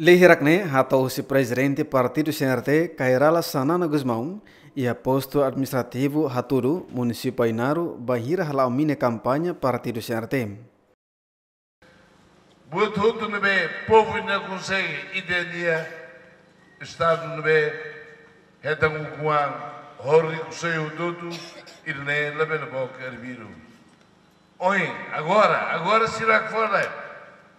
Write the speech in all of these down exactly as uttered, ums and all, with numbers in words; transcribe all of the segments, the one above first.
Lihirakne hatou si presidente partido C N R T Kairala Sanana Guzmão e posto administrativo Haturu município Inaru bahira halau mine campanha partido C N R T. Boto tudo no bem, povo não consegue entender estado no bem, retam o kuan, horri kusei tudo e ne lebe na boca erviru. Oi, agora, agora será que fora?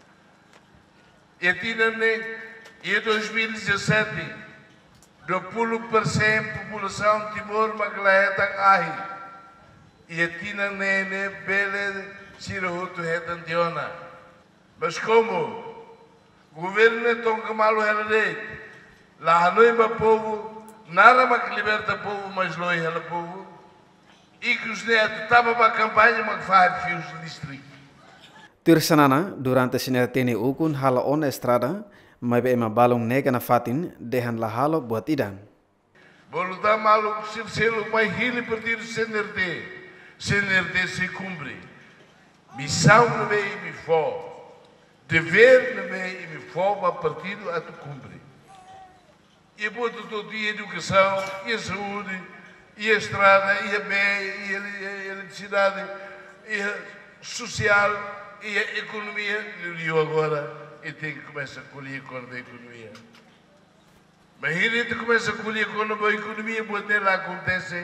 E em dois mil e dezessete, do pulo por cento população Timor Maglaeta ahi. E atina nene bele sirohuto retantiona. Mas como o governo é tão camalo herede, lá hanoi ba povo, nada mais que liberta o povo, mas loi ela povo. E que os netos estavam para a campanha, mas faz fios de distrito. Tirsanana, durante sinetene ukun hala on estrada, mas be ema balong nega na fatin, dehan la halo buat idan. Voluta malu selo mai hili partido C N R T, C N R T se cumpre. Missão no meio e me for, dever no meio e me for para partido a tu cumpre. E boto todo dia educação, e a saúde, e a estrada, e a bem, e a eletricidade, e a social. E a economia, eu agora, e tem que começar a colher quando a economia. Mas ele começa a colher quando a economia, quando ela acontece,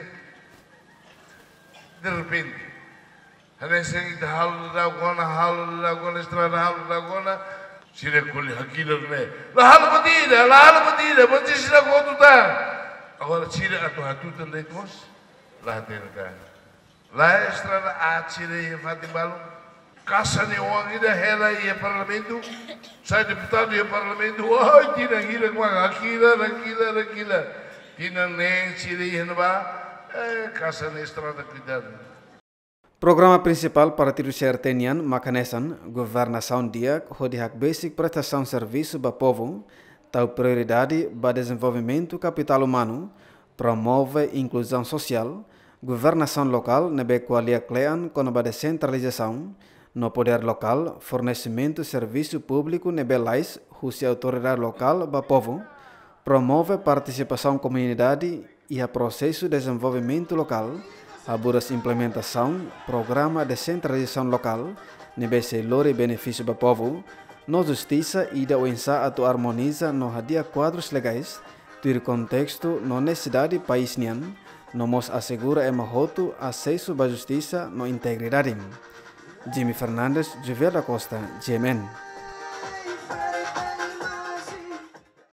de repente. A nessa ida halo da agora, halo da agora, estrada halo da agora, se recolhe aquilo, não é? Lá halo batida, lá halo batida, você se dá conta, tá? Agora tira a tua tuta de nós, lá dentro. Lá a estrada, a tira e a fatibalo. Caça de homem da rela e o parlamento, sai deputado e o parlamento, ai, tira aquilo, aquilo, aquilo, aquilo, tira nem, tira e não vai, caça na estrada, cuidado. Programa principal partido C N R T nian makanesan governação dia hodihak basic prestação serviço ba povo, tau prioridade ba desenvolvimento capital humano, promove inclusão social, governação local nebe qualia clean com ba descentralização. No poder local, fornecimento de serviço público nebelais, husi autoridade local ba povo, promove participação comunidade e a processo de desenvolvimento local, aburas implementação, programa de centralização local, nebese lore benefício ba povo, no justiça e da uensa atu harmoniza no hadia quadros legais, ter contexto no necessidade país nian, no mos assegura ema hotu acesso ba justiça no integridade. Jimmy Fernandes, Governu da Costa, G M N.